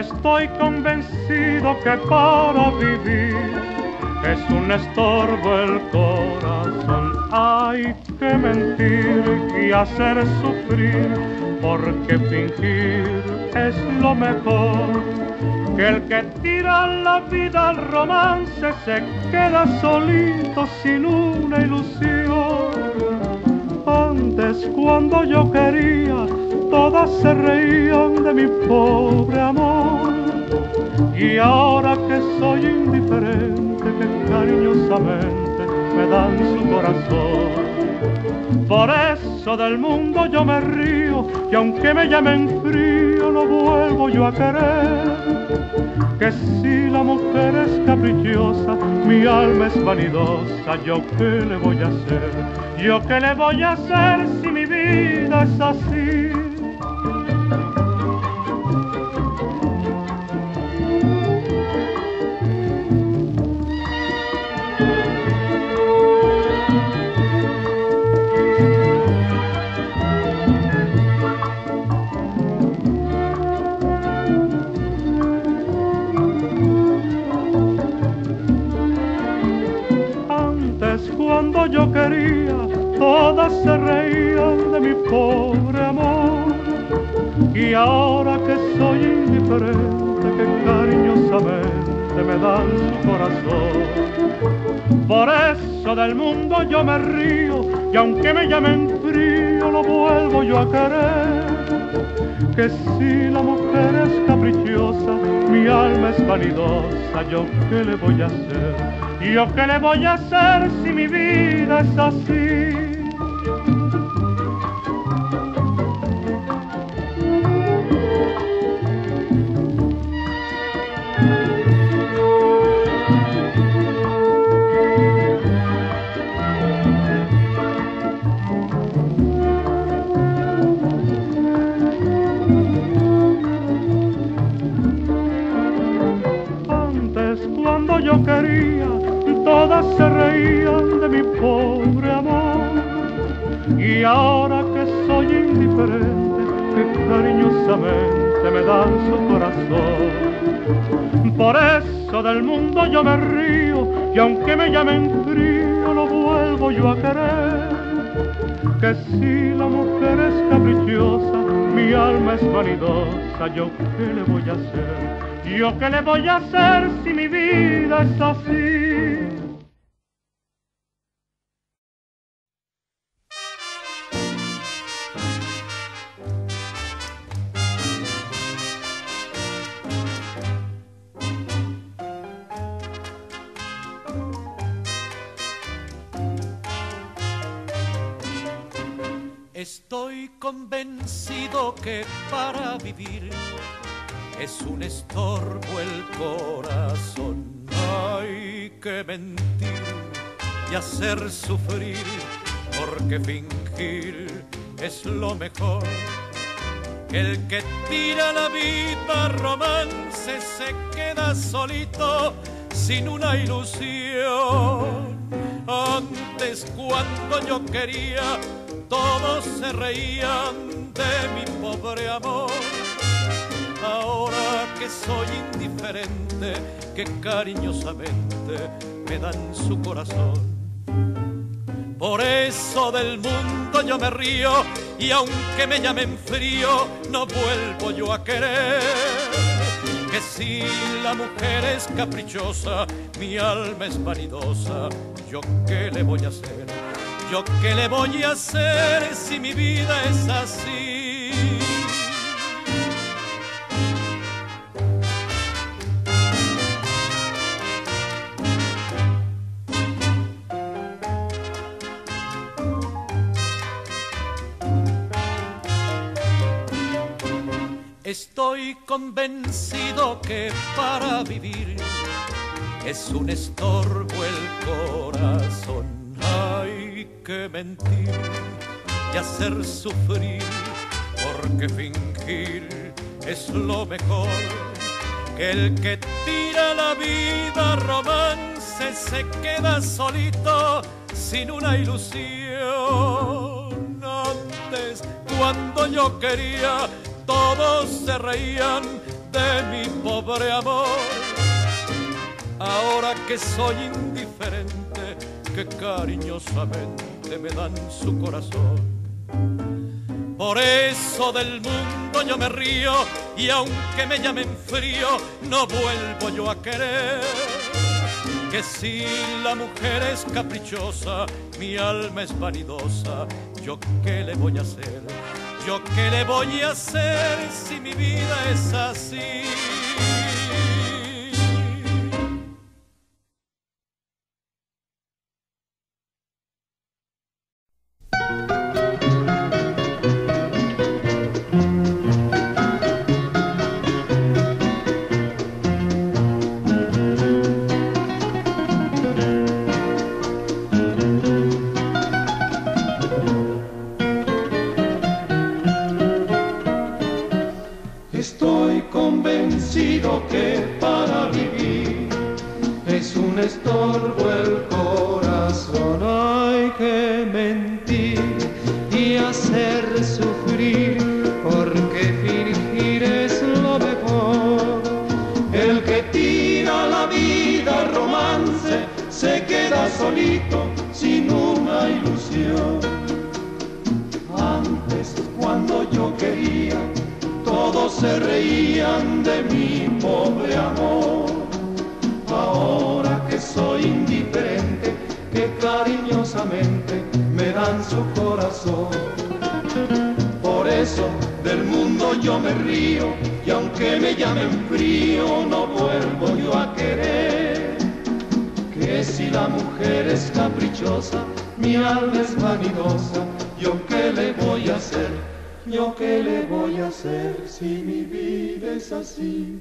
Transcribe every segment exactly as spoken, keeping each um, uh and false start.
Estoy convencido que para vivir es un estorbo el corazón. Hay que mentir y hacer sufrir, porque fingir es lo mejor. Que el que tira la vida al romance se queda solito sin una ilusión. Antes, cuando yo quería, todas se reían de mi pobre amor. Y ahora que soy indiferente, que cariñosamente me dan su corazón. Por eso del mundo yo me río, y aunque me llamen frío, no vuelvo yo a querer. Que si la mujer es caprichosa, mi alma es vanidosa, ¿yo qué le voy a hacer? ¿Yo qué le voy a hacer si mi vida es así? Cuando yo quería, todas se reían de mi pobre amor. Y ahora que soy indiferente, que cariñosamente me dan su corazón. Por eso del mundo yo me río, y aunque me llamen frío, no vuelvo yo a querer. Que si la mujer es caprichosa, mi alma es vanidosa, ¿yo qué le voy a hacer? ¿Yo qué le voy a hacer si mi vida es así? Antes, cuando yo quería, todas se reían de mi pobre amor. Y ahora que soy indiferente, que cariñosamente me dan su corazón. Por eso del mundo yo me río, y aunque me llamen frío, no vuelvo yo a querer. Que si la mujer es caprichosa, mi alma es vanidosa, ¿yo qué le voy a hacer? ¿Yo qué le voy a hacer si mi vida es así? Estoy convencido que para vivir es un estorbo el corazón. Hay que mentir y hacer sufrir, porque fingir es lo mejor. El que tira la vida romance se queda solito sin una ilusión. Antes, cuando yo quería, todos se reían de mi pobre amor. Ahora que soy indiferente, que cariñosamente me dan su corazón. Por eso del mundo yo me río, y aunque me llamen frío, no vuelvo yo a querer. Que si la mujer es caprichosa, mi alma es vanidosa, ¿yo qué le voy a hacer? ¿Yo qué le voy a hacer si mi vida es así? Estoy convencido que para vivir es un estorbo el corazón. Hay que mentir y hacer sufrir, porque fingir es lo mejor. Que el que tira la vida romance se queda solito sin una ilusión. Antes, cuando yo quería, todos se reían de mi pobre amor. Ahora que soy indiferente, que cariñosamente me dan su corazón. Por eso del mundo yo me río, y aunque me llamen frío, no vuelvo yo a querer. Que si la mujer es caprichosa, mi alma es vanidosa, ¿yo qué le voy a hacer? ¿Yo qué le voy a hacer si mi vida es así? Estoy convencido que para vivir es un estorbo el corazón. Hay que mentir y hacer sufrir, porque fingir es lo mejor. El que tira la vida al romance se queda solito sin una ilusión. Antes, cuando yo quería, todos se reían de mi pobre amor. Ahora que soy indiferente, que cariñosamente me dan su corazón. Por eso del mundo yo me río, y aunque me llamen frío, no vuelvo yo a querer. Que si la mujer es caprichosa, mi alma es vanidosa, ¿yo qué le voy a hacer? ¿Yo qué le voy a hacer si mi vida es así?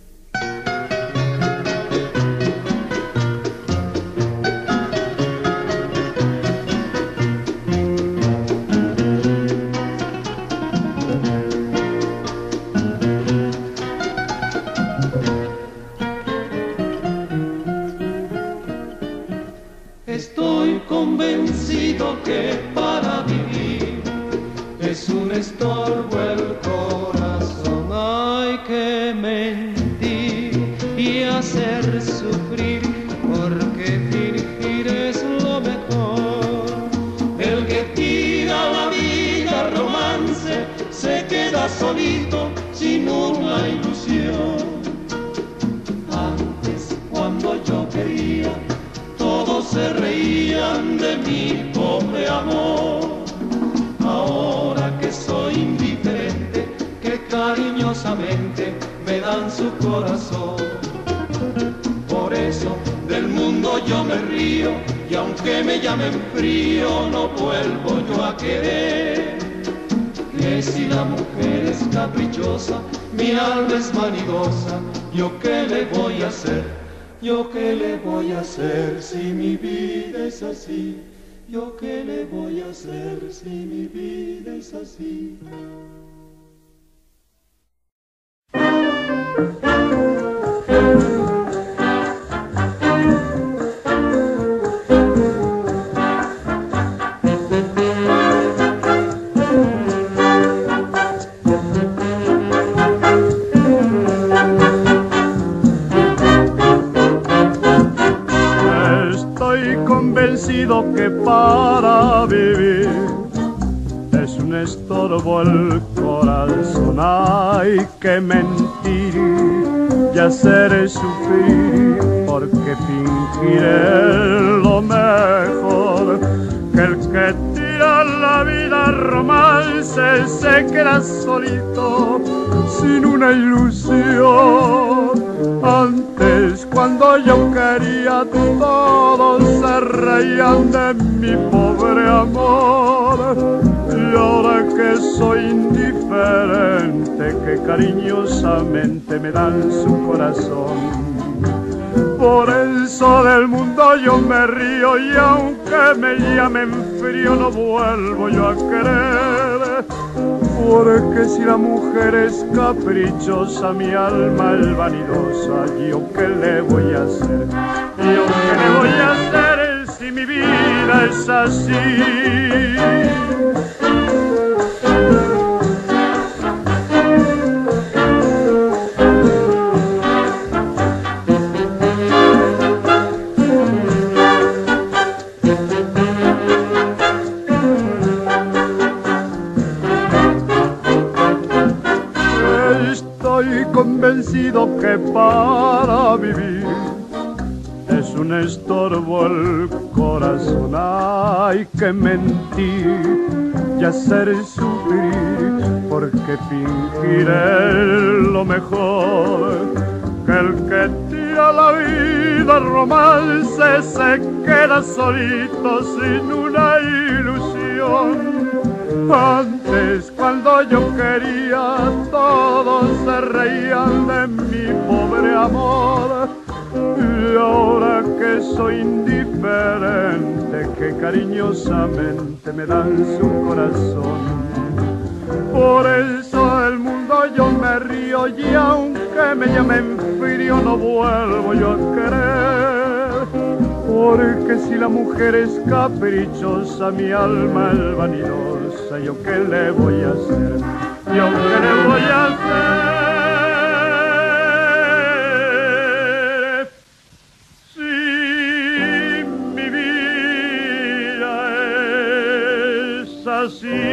Estoy convencido que para vivir es un estorbo el corazón. Hay que mentir y hacer sufrir, porque fingir es lo mejor. El que tira la vida al romance se queda solito sin una ilusión. Antes, cuando yo quería, todos se reían de mi pobre amor. Ahora que soy indiferente, que cariñosamente me dan su corazón. Por eso del mundo yo me río, y aunque me llamen frío, no vuelvo yo a querer. Que si la mujer es caprichosa, mi alma es vanidosa, ¿yo qué le voy a hacer? ¿Yo qué le voy a hacer si mi vida es así? ¿Yo qué le voy a hacer si mi vida es así? Que para vivir es un estorbo el corazón. Hay que mentir y hacer sufrir, porque fingir es lo mejor. Que el que tira la vida al romance se queda solito sin una ilusión. Antes, cuando yo quería, todos se reían de mi pobre amor. Y ahora que soy indiferente, que cariñosamente me dan su corazón. Por eso del mundo yo me río, y aunque me llamen frío, no vuelvo yo a querer. Porque si la mujer es caprichosa, mi alma es vanidosa, ¿yo qué le voy a hacer? ¿Yo qué le voy a hacer si mi vida es así? convencido que para vivir es un estorbo el corazón. Hay que mentir y hacer sufrir, porque fingir es lo mejor. Que el que tira la vida romance se queda solito sin una ilusión. Antes, cuando yo quería, todos se reían de mi pobre amor. Y ahora que soy indiferente, que cariñosamente me dan su corazón. Por eso el mundo yo me río, y aunque me llamen frío no vuelvo yo a querer. Porque si la mujer es caprichosa, mi alma es vanidosa, ¿yo qué le voy a hacer? ¿Yo qué le voy a hacer? Si mi vida es así.